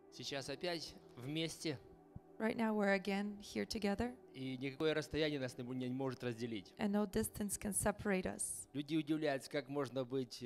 Сейчас опять вместе, Right now we're again here together, и никакое расстояние нас не может разделить. and no distance can separate us. Люди удивляются, как можно быть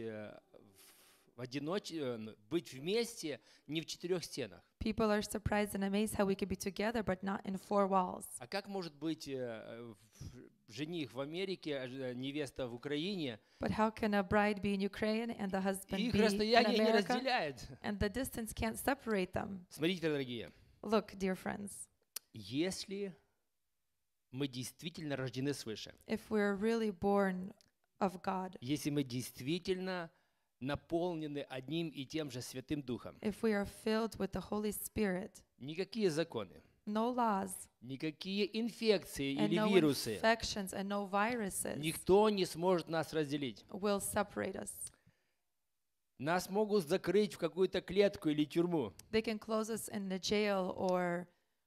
быть вместе не в четырех стенах. People are surprised and amazed how we could be together but not in four walls. А как может быть жених в Америке, невеста в Украине, But how can a bride be in Ukraine and the и husband их be in расстояние не America, разделяет? and the distance can't separate them? Смотрите, дорогие, Look, dear friends, если мы действительно рождены свыше, if we're really born of God, если мы действительно наполнены одним и тем же Святым Духом, if we are filled with the Holy Spirit, никакие законы, no laws, никакие инфекции and или no вирусы, infections, and no viruses никто не сможет нас разделить. will separate us. Нас могут закрыть в какую-то клетку или тюрьму, They can close us in the jail or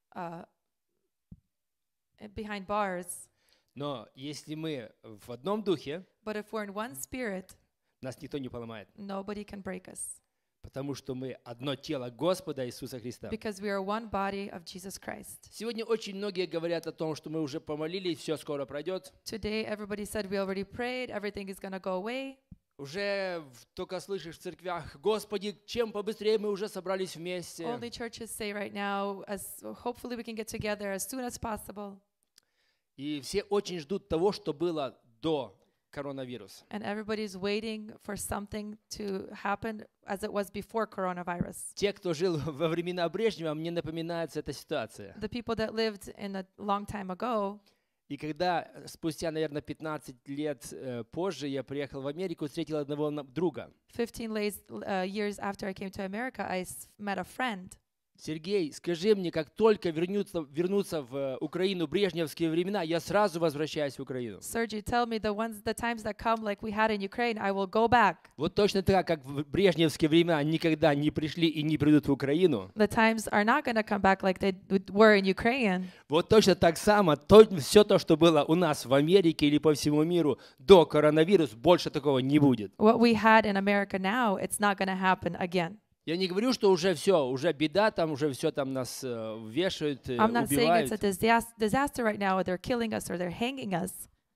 behind bars, но если мы в одном духе, but if we're in one spirit, нас никто не поломает, nobody can break us, потому что мы одно тело Господа Иисуса Христа. because we are one body of Jesus Christ. Сегодня очень многие говорят о том, что мы уже помолились, все скоро пройдет. Today, everybody said we already prayed, everything is going to go away. Уже только слышишь в церквях: Господи, чем побыстрее мы уже собрались вместе. Only churches say right now, as hopefully we can get together as soon as possible. И все очень ждут того, что было до коронавируса. And everybody's waiting for something to happen as it was before coronavirus. Те, кто жил во времена Брежнева, мне напоминается эта ситуация. The people that lived in a long time ago, И когда спустя, наверное, 15 лет позже я приехал в Америку, встретил одного друга. 15 years after I came to America, I met a friend. Сергей, скажи мне, как только вернутся в Украину брежневские времена, я сразу возвращаюсь в Украину. Sergey, tell me the times that come like we had in Ukraine, I will go back. Вот точно так, как в брежневские времена никогда не пришли и не придут в Украину. The times are not going to come back like they were in Ukraine. Вот точно так само, все то, что было у нас в Америке или по всему миру до коронавируса, больше такого не будет. What we had in America now, it's not going to happen again. Я не говорю, что уже все, уже беда, там уже все там нас вешают, I'm not saying it's a убивают. disaster right now, or they're killing us, or they're hanging us.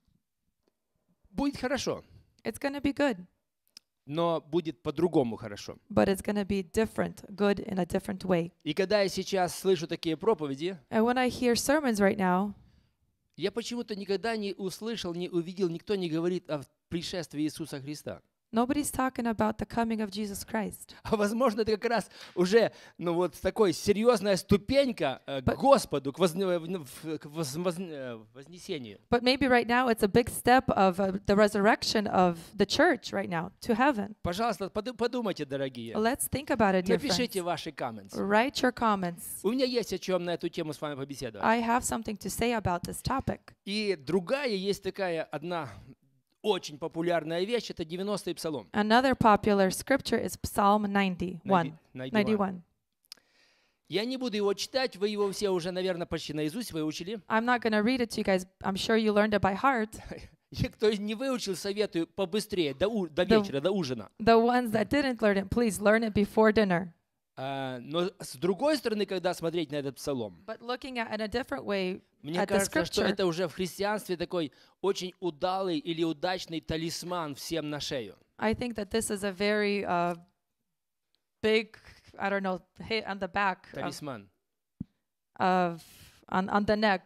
Будет хорошо, It's going to be good, но будет по-другому хорошо. but it's going to be different, good in a different way. И когда я сейчас слышу такие проповеди, And when I hear sermons right now, я почему-то никогда не услышал, не увидел, никто не говорит о пришествии Иисуса Христа. nobody's talking about the coming of Jesus Christ. А возможно, это как раз уже, ну вот такой серьезная ступенька к Господу, к вознесению. But maybe right now it's a big step of the resurrection of the church right now to heaven. Пожалуйста, подумайте, дорогие. Let's think about it, dear friends. Напишите ваши comments. Write your comments. У меня есть о чем на эту тему с вами побеседовать. I have something to say about this topic. И другая есть такая одна очень популярная вещь, это 90-й псалом. Another popular scripture is Psalm 91. 91. Я не буду его читать, вы его все уже, наверное, почти наизусть выучили. I'm not going to read it to you guys. I'm sure you learned it by heart. И кто не выучил, советую побыстрее, до вечера, до ужина. The ones that didn't learn it, please learn it before dinner. Но с другой стороны, когда смотреть на этот псалом, But looking at in a different way мне at the кажется, что scripture, это уже в христианстве такой очень удалый или удачный талисман всем на шею. I think that this is a very big, I don't know, hit on the back Талисман. on the neck.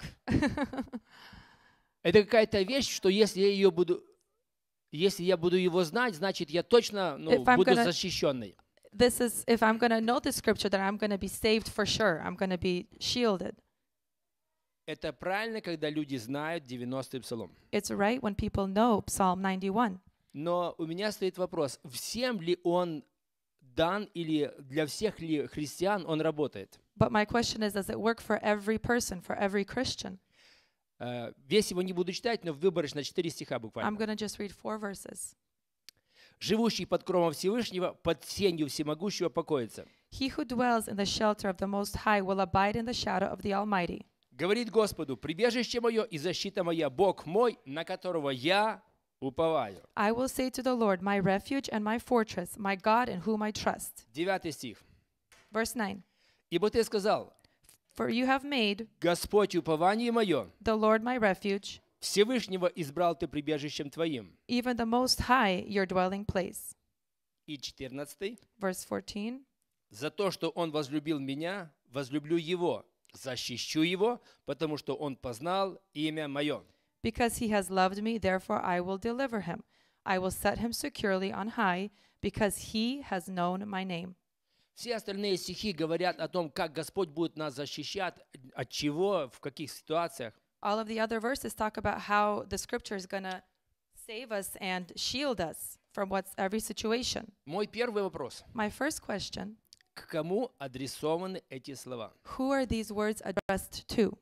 Это какая-то вещь, что если я буду его знать, значит, я точно буду защищенный. This is, if I'm going to know the scripture, then I'm going to be saved for sure. I'm going to be shielded. Это правильно, когда люди знают 90-й псалом. It's right when people know Psalm 91. Но у меня стоит вопрос, всем ли он дан или для всех ли христиан он работает? But my question is, does it work for every person, for every Christian? Весь его не буду читать, но выборочно 4 стиха I'm буквально. going to just read 4 verses. «Живущий под кровом Всевышнего, под сенью всемогущего покоится. He who dwells in the shelter of the Most High will abide in the shadow of the Almighty. Говорит Господу, прибежище мое и защита моя, Бог мой, на которого я уповаю». I will say to the Lord, my refuge and my fortress, my God in whom I trust. 9 стих. Verse 9. Ибо ты сказал, For you have made Господь упование мое, the Lord my refuge, Всевышнего избрал ты прибежищем твоим. even the Most High your dwelling place. И 14. Verse 14. За то, что он возлюбил меня, возлюблю его, защищу его, потому что он познал имя мое. Because he has loved me, therefore I will deliver him. I will set him securely on high, because he has known my name. Все остальные стихи говорят о том, как Господь будет нас защищать, от чего, в каких ситуациях. All of the other verses talk about how the scripture is going to save us and shield us from every situation. Мой первый вопрос. My first question, К кому адресованы эти слова? who are these words addressed to?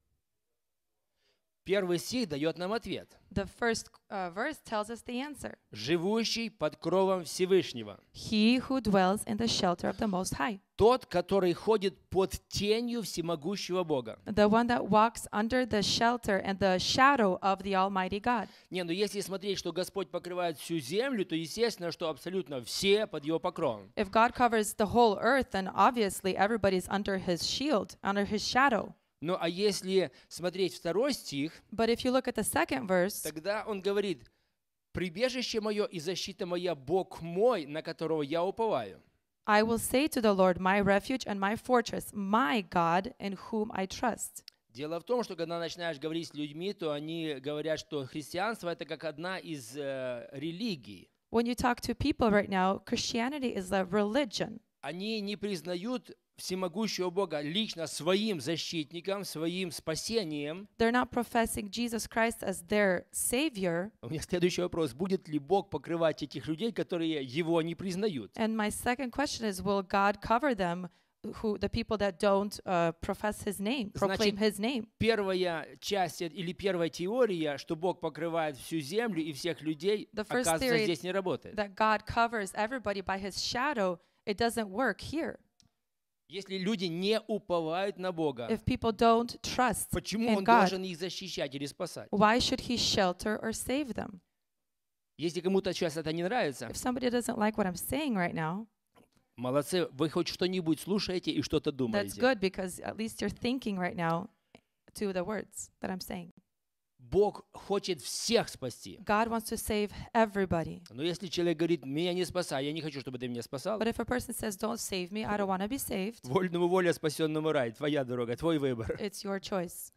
Первый стих дает нам ответ. The first verse tells us the answer. Живущий под кровом Всевышнего. He who dwells in the shelter of the Most High. Тот, который ходит под тенью всемогущего Бога. The one that walks under the shelter and the shadow of the Almighty God. Не, ну если смотреть, что Господь покрывает всю землю, то естественно, что абсолютно все под Его покровом. If God covers the whole earth, then obviously everybody's under His shield, under His shadow. Ну а если смотреть второй стих, But if you look at the second verse, тогда он говорит, «Прибежище мое и защита моя, Бог мой, на которого я уповаю». I will say to the Lord, my refuge and my fortress, my God in whom I trust. Дело в том, что когда начинаешь говорить с людьми, то они говорят, что христианство – это как одна из религий. When you talk to people right now, Christianity is a religion. Они не признают всемогущего Бога лично своим защитником, своим спасением. They're not professing Jesus Christ as their Savior. У меня следующий вопрос. Будет ли Бог покрывать этих людей, которые Его не признают? And my second question is, will God cover them, the people that don't profess His name, proclaim His name? Первая часть или первая теория, что Бог покрывает всю землю и всех людей, The first оказывается, theory здесь не работает. that God covers everybody by His shadow, it doesn't work here. Если люди не уповают на Бога, If people don't trust почему in Он God, должен их защищать или спасать? why should He shelter or save them? Если кому-то сейчас это не нравится, If somebody doesn't like what I'm saying right now, молодцы, вы хоть что-нибудь слушаете и что-то that's думаете. good, because at least you're thinking right now to the words that I'm saying. Бог хочет всех спасти. God wants to save everybody. Но если человек говорит, меня не спасай, я не хочу, чтобы ты меня спасал, But if a person says, don't save me, I don't want to be saved, вольному воля, спасенному рай, твоя дорога, твой выбор. it's your choice.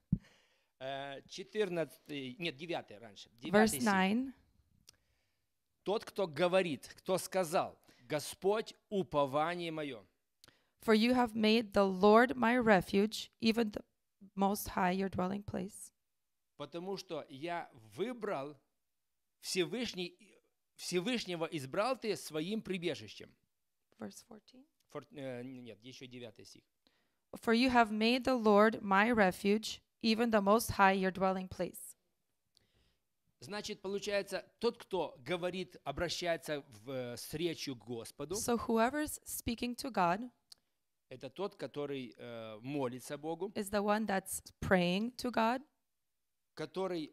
9 раньше. 9 Verse стих. 9, Тот, кто говорит, кто сказал, Господь упование мое. for you have made the Lord my refuge, even the Most High your dwelling place. Потому что я выбрал Всевышнего избрал ты своим прибежищем. Verse 14. Нет, еще 9 стих. For you have made the Lord my refuge, even the Most High your dwelling place. Значит, получается, тот, кто говорит, обращается с речью к Господу, So whoever's speaking to God это тот, который молится Богу, is the one that's praying to God, который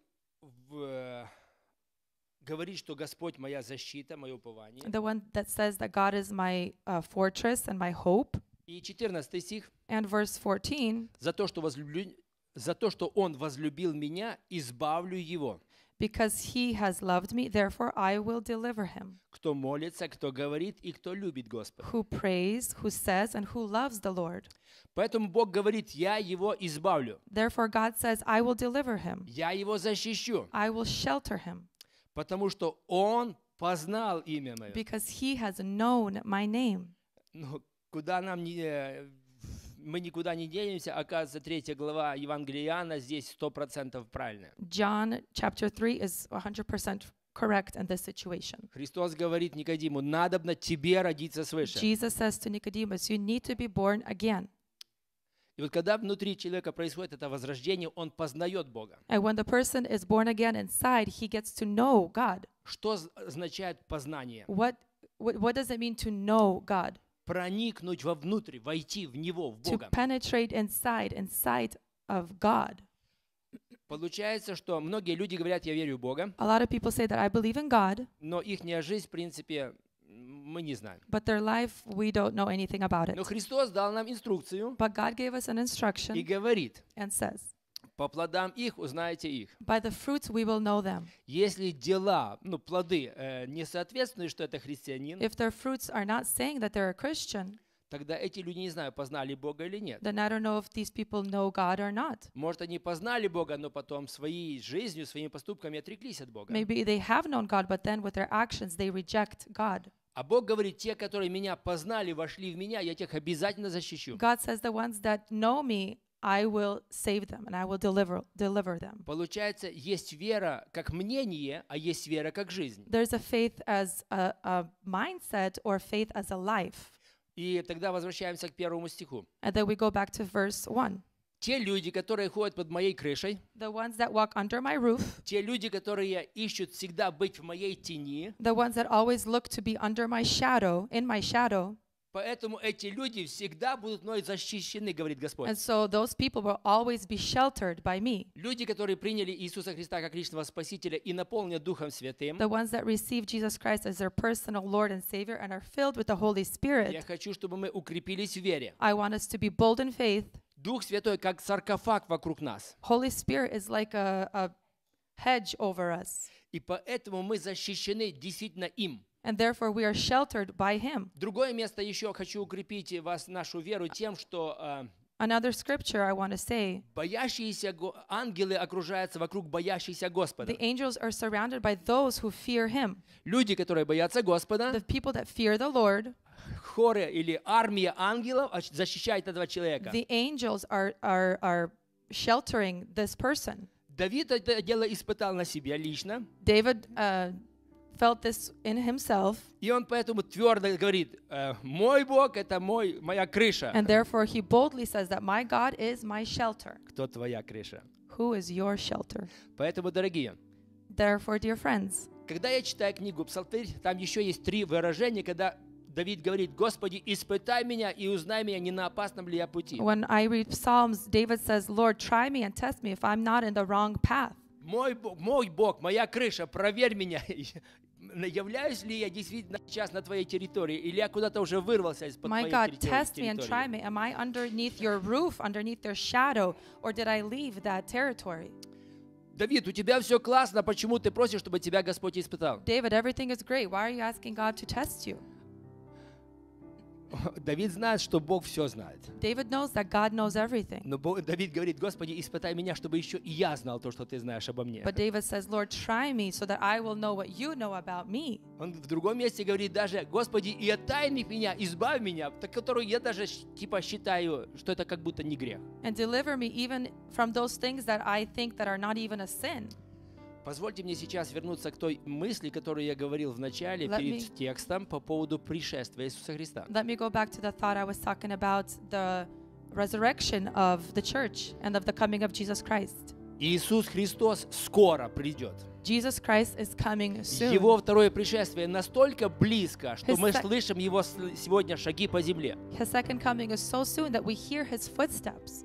говорит, что Господь моя защита, мое упование. the one that says that God is my fortress and my hope. И 14 стих. And verse 14, За то, что Он возлюбил меня, избавлю его. because he has loved me, therefore I will deliver him. Кто молится, кто говорит и кто любит Господа. Who prays, who says, and who loves the Lord. Поэтому Бог говорит, я его избавлю. Therefore God says, I will deliver him. Я его защищу. I will shelter him, Потому что Он познал имя мое. because he has known my name. Ну, мы никуда не денемся, оказывается, 3 глава Евангелия Иоанна здесь 100% правильная. John chapter 3 is 100% correct in this situation. Христос говорит Никодиму, надобно тебе родиться свыше. Jesus says to Nicodemus, you need to be born again. И вот когда внутри человека происходит это возрождение, он познает Бога. And when the person is born again inside, he gets to know God. Что означает познание? What does it mean to know God? Проникнуть вовнутрь, войти в Него, в To Бога. penetrate inside of God. Получается, что многие люди говорят, я верю в Бога, A lot of people say that I believe in God, но их жизнь, в принципе, мы не знаем. But their life, we don't know anything about it. Но Христос дал нам инструкцию But God gave us an и instruction говорит, and says, по плодам их узнаете их. by the fruits we will know them. Если дела, плоды не соответствуют, что это христианин, If their fruits are not saying that they're a Christian, тогда эти люди, не знаю, познали Бога или нет. then I don't know if these people know God or not. Может, они познали Бога, но потом своей жизнью, своими поступками отреклись от Бога. Maybe they have known God, but then with their actions they reject God. А Бог говорит, те, которые меня познали, вошли в меня, я тех обязательно защищу. God says the ones that know me, I will save them and I will deliver them. Получается, есть вера как мнение, а есть вера как жизнь. There's a faith as a mindset or faith as a life. И тогда возвращаемся к 1 стиху. And then we go back to verse 1. Те люди, которые ходят под моей крышей, The ones that walk under my roof, те люди, которые ищут всегда быть в моей тени, the ones that always look to be under my shadow, in my shadow, поэтому эти люди всегда будут мной защищены, говорит Господь. and so those people will always be sheltered by me. Люди, которые приняли Иисуса Христа как личного Спасителя и наполнены Духом Святым, The ones that receive Jesus Christ as their personal Lord and Savior and are filled with the Holy я Spirit, хочу, чтобы мы укрепились в вере. I want us to be bold in faith. Дух Святой как саркофаг вокруг нас. Holy Spirit is like a hedge over us, И поэтому мы защищены действительно им. and therefore we are sheltered by Him. Другое место еще хочу укрепить вас, нашу веру, тем, что Another scripture I want to say, боящиеся ангелы окружаются вокруг боящихся Господа. the angels are surrounded by those who fear Him. Люди, которые боятся Господа, The people that fear the Lord, хоры или армия ангелов защищает этого человека. the angels are sheltering this person. Давид это дело испытал на себе лично, David felt this in himself, и он поэтому твердо говорит, мой Бог — это моя крыша. and therefore he boldly says that my God is my shelter. Кто твоя крыша? Who is your shelter? Поэтому, дорогие, Therefore, dear friends, когда я читаю книгу Псалтырь, там еще есть 3 выражения, когда Давид говорит, Господи, испытай меня и узнай меня, не на опасном ли я пути. when I read Psalms, David says, Lord, try me and test me if I'm not in the wrong path. Мой Бог, моя крыша, проверь меня. Являюсь ли я действительно сейчас на твоей территории, или я куда-то уже вырвался из-под My твоей God, test me and try территории? me. Am I underneath your roof, underneath your shadow, or did I leave that territory? Давид, у тебя все классно, почему ты просишь, чтобы тебя Господь испытал? David, everything is great. Why are you asking God to test you? Давид знает, что Бог все знает. David knows that God knows everything. Но Давид говорит, Господи, испытай меня, чтобы еще и я знал то, что ты знаешь обо мне. But David says, Lord, try me so that I will know what you know about me. Он в другом месте говорит даже, Господи, и от тайных меня, избавь меня, которую я даже типа считаю, что это как будто не грех. And deliver me even from those things that I think that are not even a sin. Позвольте мне сейчас вернуться к той мысли, которую я говорил в начале Let перед me- текстом по поводу пришествия Иисуса Христа. Let me go back to the thought I was talking about the resurrection of the church and of the coming of Jesus Christ. Иисус Христос скоро придет. Jesus Christ is coming soon. Его второе пришествие настолько близко, что His мы sec- слышим Его сегодня шаги по земле. His second coming is so soon that we hear His footsteps.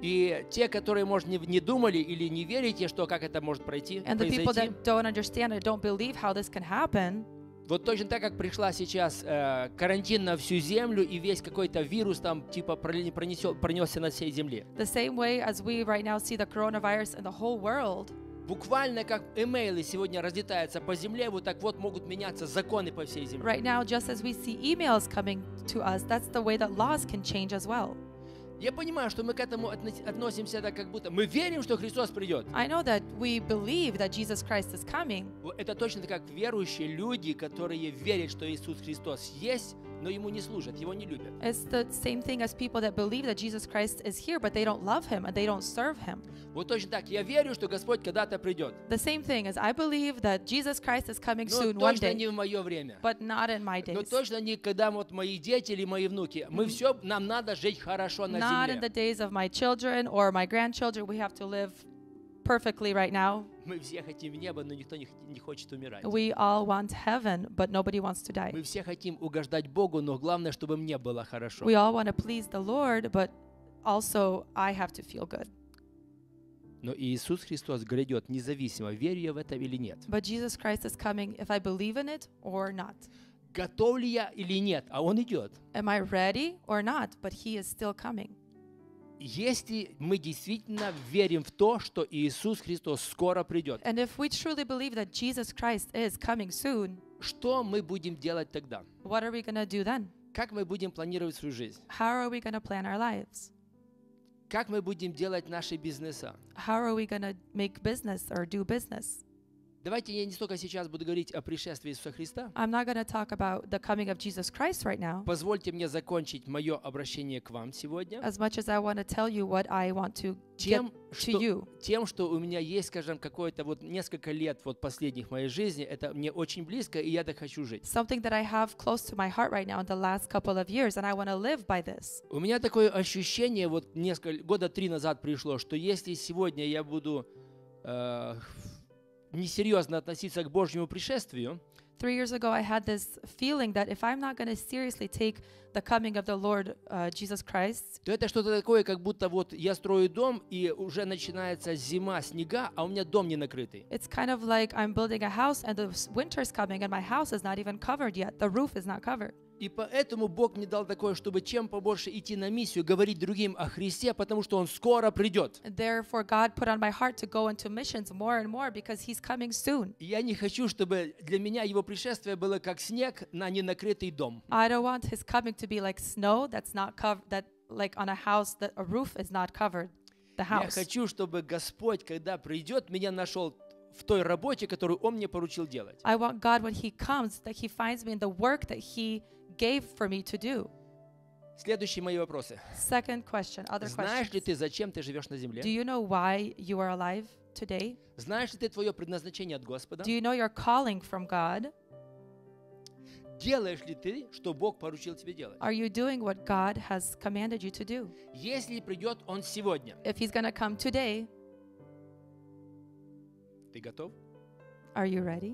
И те, которые, может, не думали или не верите, что как это может And the people произойти, that don't understand and don't believe how this can happen, вот точно так, как пришла сейчас карантин на всю землю, и весь какой-то вирус там типа пронесся над всей земле. the same way as we right now see the coronavirus in the whole world, Буквально как имейлы сегодня разлетаются по земле, вот так вот могут меняться законы по всей земле. right now, just as we see emails coming to us, that's the way that laws can change as well. Я понимаю, что мы к этому относимся так, как будто мы верим, что Христос придет. I know that we believe that Jesus Christ is coming. Это точно так, как верующие люди, которые верят, что Иисус Христос есть, но Ему не служат, Его не любят. It's the same thing as people that believe that Jesus Christ is here, but they don't love Him and they don't serve Him. Вот точно так, я верю, что Господь когда-то придет, The same thing as I believe that Jesus Christ is coming но soon one точно day, не в мое время. but not in my Но days. точно не когда вот мои дети или мои внуки. Нам надо жить хорошо на Not in the земле. days of my children or my grandchildren. We have to live perfectly right now. Мы все хотим в небо, но никто не хочет умирать. We all want heaven, but nobody wants to die. Мы все хотим угождать Богу, но главное, чтобы мне было хорошо. We all want to please the Lord, but also I have to feel good. Но Иисус Христос грядет независимо, верю я в это или нет. But Jesus Christ is coming if I believe in it or not. готов ли я или нет, а Он идет. Am I ready or not? But he is still coming. Если мы действительно верим в то, что Иисус Христос скоро придет, And if we truly believe that Jesus Christ is coming soon, что мы будем делать тогда? what are we going to do then? Как мы будем планировать свою жизнь? How are we going to plan our lives? Как мы будем делать наши бизнеса? How are we going to make business or do business? Давайте я не столько сейчас буду говорить о пришествии Иисуса Христа. I'm not going to talk about the coming of Jesus Christ right now. Позвольте мне закончить мое обращение к вам сегодня As much as I want to tell you what I want to get to you. Что у меня есть, скажем, какое-то вот несколько лет вот последних в моей жизни, это мне очень близко, и я так хочу жить. Something that I have close to my heart right now in the last couple of years, and I want to live by this. У меня такое ощущение, вот года 3 назад пришло, что если сегодня я буду несерьезно относиться к Божьему пришествию, 3 years ago, I had this feeling that if I'm not going to seriously take the coming of the Lord Jesus Christ, то это что-то такое, как будто вот я строю дом, и уже начинается зима, снега, а у меня дом не накрытый. it's kind of like I'm building a house and the winter's coming and my house is not even covered yet. The roof is not covered. И поэтому Бог мне дал такое, чтобы чем побольше идти на миссию, говорить другим о Христе, потому что Он скоро придет. Therefore, God put on my heart to go into missions more and more because He's coming soon. И я не хочу, чтобы для меня Его пришествие было как снег на ненакрытый дом. I don't want His coming to be like snow that's not covered, that like on a house that a roof is not covered. The Я house. хочу, чтобы Господь, когда придет, меня нашел в той работе, которую Он мне поручил делать. I want God when He comes that He finds me in the work that He gave for me to do. Следующие мои вопросы. Second question, other Знаешь ли questions. ты, зачем ты живешь на Do земле? you know why you are alive today? Знаешь ли ты твое предназначение от Господа? Do you know your calling from God? Делаешь ли ты, что Бог поручил тебе делать? Are you doing what God has commanded you to do? Если придет Он сегодня, If He's going to come today, ты готов? are you ready?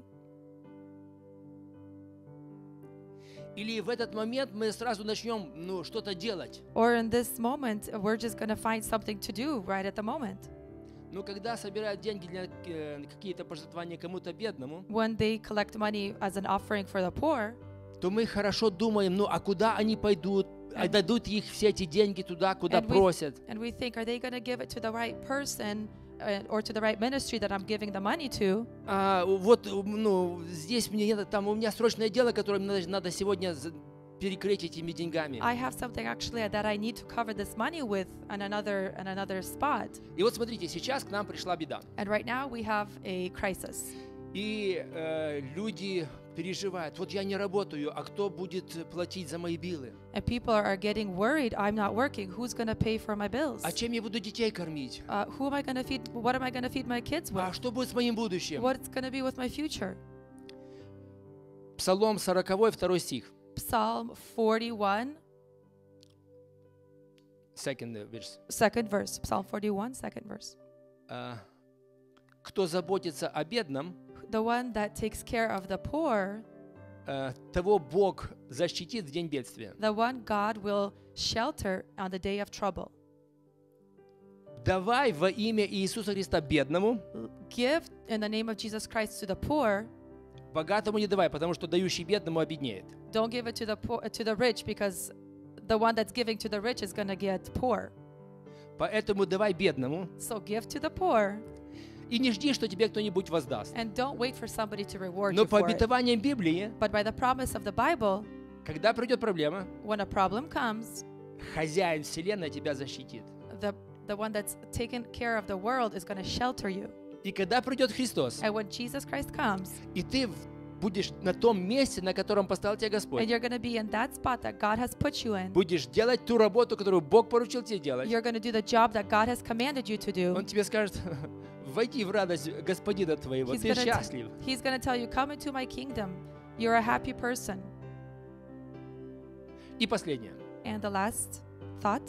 Или в этот момент мы сразу начнем, что-то делать? Or in this moment, we're just going to find something to do right at the moment. Но когда собирают деньги для какие-то пожертвования кому-то бедному, When they collect money as an offering for the poor, то мы хорошо думаем, а куда они пойдут? Отдадут их все эти деньги туда, куда And we- просят? and we think, are they going to give it to the right person or to the right ministry that I'm giving the money to? Здесь там у меня срочное дело, которое мне надо сегодня перекрыть этими деньгами. I have something actually that I need to cover this money with on another spot. И вот смотрите, сейчас к нам пришла беда. And right now we have a crisis. И люди переживают. Вот я не работаю, а кто будет платить за мои биллы? And people are getting worried. I'm not working. Who's going to pay for my bills? А чем я буду детей кормить? Who am I going to feed? What am I going to feed my kids А with? что будет с моим будущим? What's going to be with my future? Псалом 40, 2 стих. Psalm 41, Second verse. second verse. Psalm 41, second verse. Кто заботится о бедном, The one that takes care of the poor, того Бог защитит в день бедствия. the one God will shelter on the day of trouble. Давай во имя Иисуса Христа бедному, Give in the name of Jesus Christ to the poor. богатому не давай, потому что дающий бедному обеднеет. Don't give it to the poor, to the rich, because the one that's giving to the rich is going to get poor. Поэтому давай бедному So give to the poor, и не жди, что тебе кто-нибудь воздаст. and don't wait for somebody to reward Но you по for it. обетованиям Библии, But by the promise of the Bible, когда придет проблема, when a problem comes, хозяин вселенной тебя защитит. the one that's taken care of the world is going to shelter you. И когда придет Христос, And when Jesus Christ comes, и ты будешь на том месте, на котором поставил тебя and Господь, you're going to be in that spot that God has put you in, будешь делать ту работу, которую Бог поручил тебе делать, you're going to do the job that God has commanded you to do. Он тебе скажет, войди в радость Господина твоего, ты счастлив. He's going to tell you, come into my kingdom. You're a happy person. И последнее. And the last thought,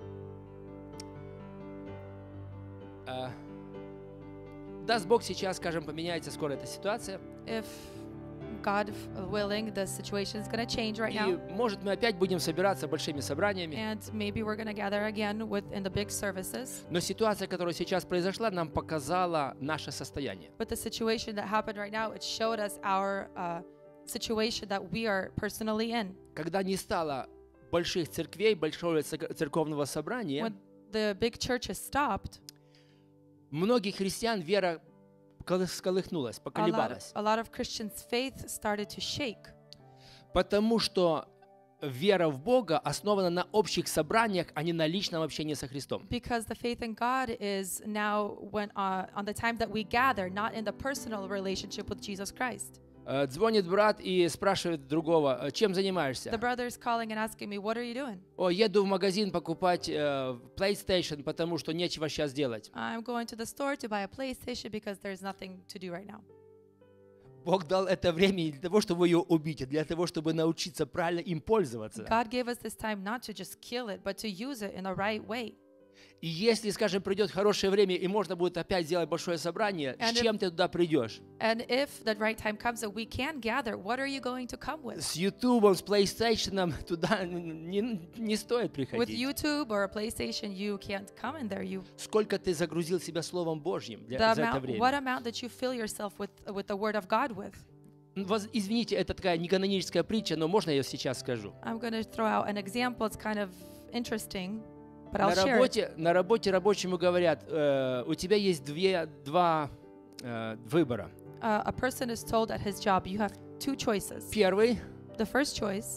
Даст Бог сейчас, скажем, поменяется скоро эта ситуация, if God willing, the situation is going to change right и, now. может, мы опять будем собираться большими собраниями, And maybe we're going to gather again in the big services. но ситуация, которая сейчас произошла, нам показала наше состояние. But the situation that happened right now, it showed us our situation that we are personally in. Когда не стало больших церквей, большого церковного собрания, When the big churches stopped, многих христиан вера всколыхнулась, поколебалась. a lot of Christians' faith started to shake. Потому что вера в Бога основана на общих собраниях, а не на личном общении со Христом. Because the faith in God is now on the time that we gather, not in the personal relationship with Jesus Christ. Звонит брат и спрашивает другого, чем занимаешься? The brother is calling and asking me, what are you doing? О, еду в магазин покупать PlayStation, потому что нечего сейчас делать. I'm going to the store to buy a PlayStation because there's nothing to do right now. Бог дал это время не для того, чтобы ее убить, а для того, чтобы научиться правильно им пользоваться. God gave us this time not to just kill it, but to use it in the right way. И если, скажем, придет хорошее время, и можно будет опять сделать большое собрание, с чем ты туда придешь? And if the right time comes that we can gather, what are you going to come with? С YouTube, с PlayStation туда не стоит With приходить. YouTube or a PlayStation, you can't come in there. Сколько ты загрузил себя Словом Божьим за это What время? amount that you fill yourself with the Word of God with? Извините, это такая неканоническая притча, но можно я ее сейчас скажу? I'm going to throw out an example. It's kind of interesting, but I'll share it. На работе рабочему говорят, у тебя есть два выбора. A person is told at his job, you have two choices. Первый, The first choice,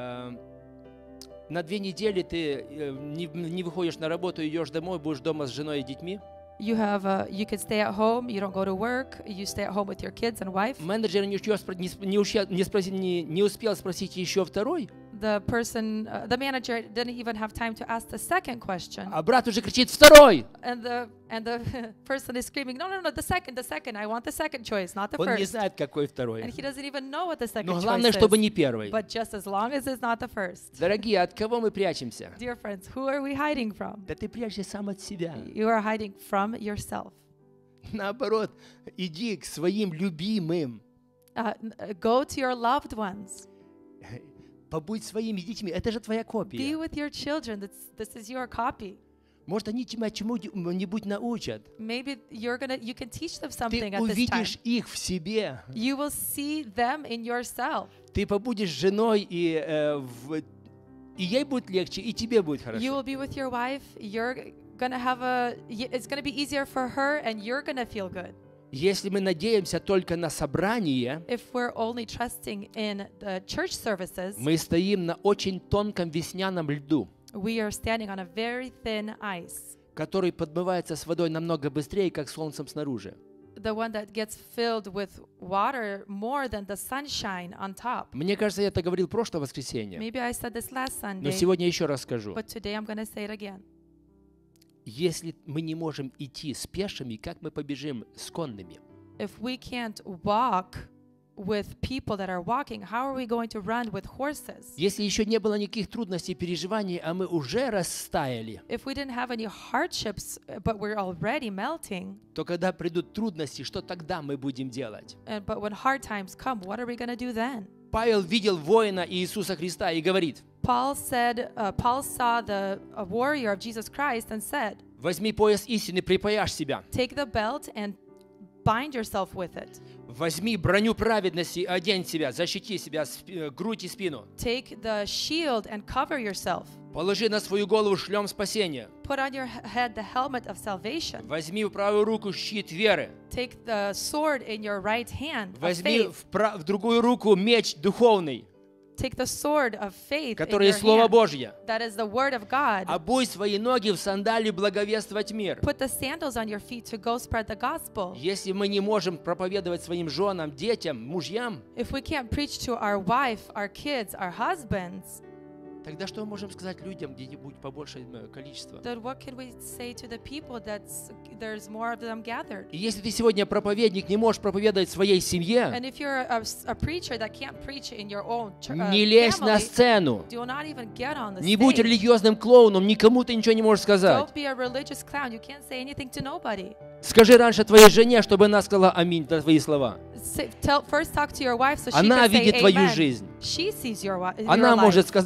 на 2 недели ты не выходишь на работу, идешь домой, будешь дома с женой и детьми. you can stay at home, you don't go to work, you stay at home with your kids and wife. Менеджер не успел спросить еще второй, The manager didn't even have time to ask the second question. а брат уже кричит «Второй!» And the person is screaming, no, the second, I want the second choice, not the Он не first. знает, какой второй. And he doesn't even know what the second Но choice главное, чтобы is. не первый. But just as long as it's not the first. Дорогие, от кого мы прячемся? Dear friends, who are we hiding from? Да ты прячешься сам от себя. You are hiding from yourself. Наоборот, иди к своим любимым. Go to your loved ones. Побудь своими детьми. Это же твоя Be копия. with your children. This is your copy. Может, они тебя чему-нибудь научат. Maybe you can teach them Ты something at this time. увидишь их в себе. You will see them in yourself. Ты побудешь с женой, и ей будет легче, и тебе будет You хорошо. will be with your wife. It's gonna be easier for her, and you're gonna feel good. Если мы надеемся только на собрание, If we're only trusting in the church services, мы стоим на очень тонком весняном льду, we are standing on a very thin ice. который подмывается с водой намного быстрее, как солнцем снаружи. The one that gets filled with water more than the sunshine on top. Мне кажется, я это говорил в прошлое воскресенье, Maybe I said this last но Sunday, сегодня еще раз скажу. but today I'm gonna say it again. Если мы не можем идти с пешими, как мы побежим с конными? If we can't walk with people that are walking, how are we going to run with horses? Если еще не было никаких трудностей, переживаний, а мы уже растаяли, If we didn't have any hardships, but we're already melting, то когда придут трудности, что тогда мы будем делать? but when hard times come, what are we going to do then? Павел видел воина Иисуса Христа и говорит: Paul saw the warrior of Jesus Christ and said, возьми пояс истины, припаяшь себя. take the belt and bind yourself with it. Возьми броню праведности, одень себя, защити себя, грудь и спину. Take the shield and cover yourself. Положи на свою голову шлем спасения. Put on your head the helmet of salvation. Возьми в правую руку щит веры. Take the sword in your right hand of Возьми faith. в другую руку меч духовный, Take the sword of faith in который your Слово hand. Божье. That is the word of God. Обуй свои ноги в сандали благовествовать мир. Put the sandals on your feet to go spread the gospel. Если мы не можем проповедовать своим женам, детям, мужьям, If we can't preach to our wife, our kids, our husbands, тогда что мы можем сказать людям, где-нибудь побольше количество? then what can we say to the people there's more of them gathered? И если ты сегодня проповедник, не можешь проповедовать своей семье, And if you're a preacher that can't preach in your own не лезь на family, сцену. do not even get on the Не будь stage. религиозным клоуном, никому ты ничего не можешь сказать. Don't be a religious clown. You can't say anything to nobody. Скажи раньше твоей жене, чтобы она сказала аминь на твои слова. First talk to your wife so she Она can say видит твою amen. жизнь. She sees your Она life. может сказать,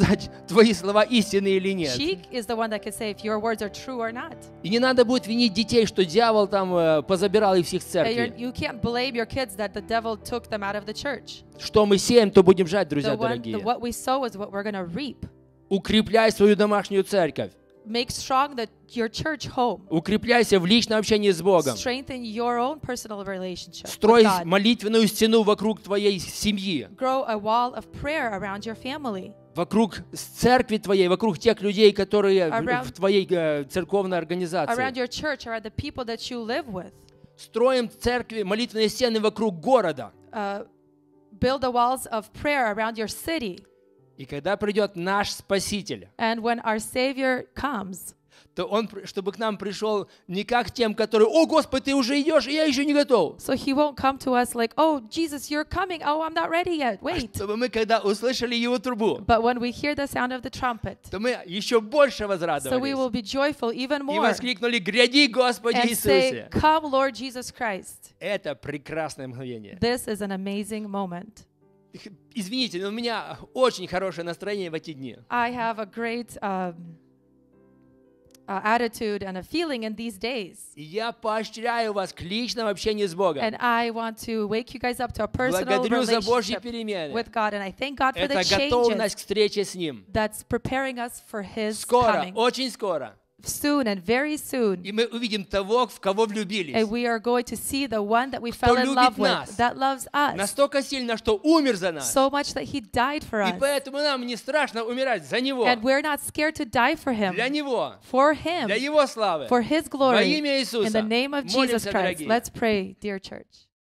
твои слова истинны или нет. She is the one that can say if your words are true or not. И не надо будет винить детей, что дьявол там позабирал их всех с And церкви. you can't blame your kids that the devil took them out of the church. Что мы сеем, то будем жать, друзья What дорогие. we sow is what we're going to reap. Укрепляй свою домашнюю церковь. Make strong your church home. Укрепляйся в личном общении с Богом. Strengthen your own personal relationship Строй with God. молитвенную стену вокруг твоей семьи, Grow a wall of prayer around your family, вокруг церкви твоей, вокруг тех людей, которые Around- в твоей церковной организации. around your church, around the people that you live with. Строим церкви, молитвенные стены вокруг города. Build the walls of prayer around your city. И когда придет наш Спаситель, And when our Savior comes, то Он, чтобы к нам пришел не как тем, которые, «О, Господи, ты уже идешь, и я еще не готов». so He won't come to us like, oh, Jesus, you're coming. Oh, I'm not ready yet. А Wait. чтобы мы, когда услышали Его трубу, But when we hear the sound of the trumpet, то мы еще больше so we возрадовались. will be joyful even И more воскликнули, «Гряди, Господи and say, Иисусе». come, Lord Jesus Christ. Это прекрасное мгновение. This is an amazing moment. Извините, но у меня очень хорошее настроение в эти дни. I have a great attitude and a feeling in these days. И я поощряю вас к личному общению с Богом. And I want to wake you guys up to a personal Благодарю за Божьи relationship перемены. with God. And I thank God for the Это готовность changes к встрече с Ним. that's preparing us for His Скоро, coming. очень скоро. Soon and very soon. И мы увидим того, в кого влюбились. And we are going to see the one that we Кто fell in любит love нас. with, that loves us Настолько сильно, что умер за нас. so much that He died for И us. поэтому нам не страшно умирать за Него. And we're not scared to die for Him, Для Него. for Him, Для Его славы. for His Во glory. имя Иисуса. In the name of Jesus Молимся, Christ, дорогие. let's pray, dear church.